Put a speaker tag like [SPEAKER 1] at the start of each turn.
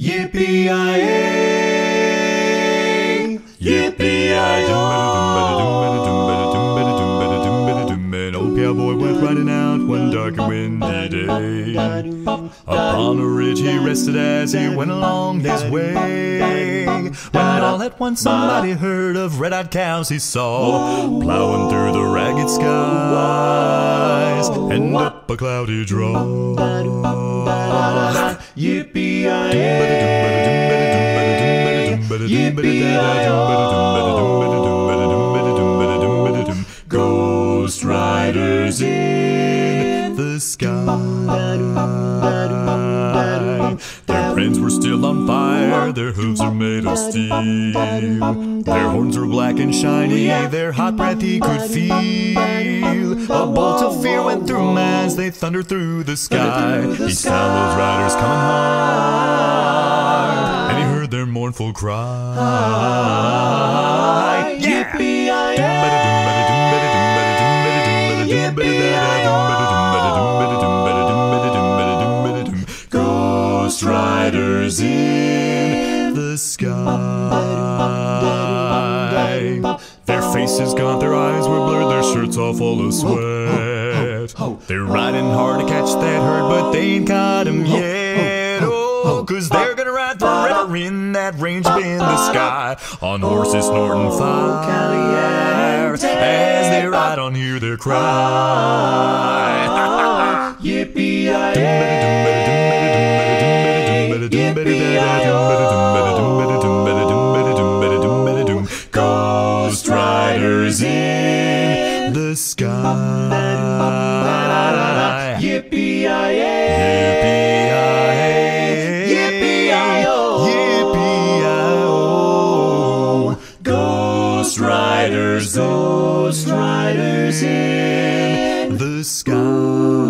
[SPEAKER 1] Yippee-yi-yay! Yippee-yi-yay! An old cowboy went riding out one dark and windy day. Upon a ridge he rested as he went along his way. When all at once somebody heard of red-eyed cows he saw, plowing through the ragged skies and up a cloudy draw. Ghost riders in the sky. Their brains were still on fire, their hooves are made of steel. Their horns were black and shiny, their hot breath he could feel. A bolt of fear went through him as they thundered through the sky. He saw those riders coming hard, and he heard their mournful cry. Ghost riders in the sky. Their faces gaunt, their eyes were blurred, their shirts all full of sweat. They're riding hard to catch that herd, but they ain't caught 'em yet. Oh, 'cause they're gonna ride forever in that range up in the sky, on horses snorting fire, as they ride on, hear their cry. Ghost riders in the sky. Yippee-yi-yo, ghost riders in the sky.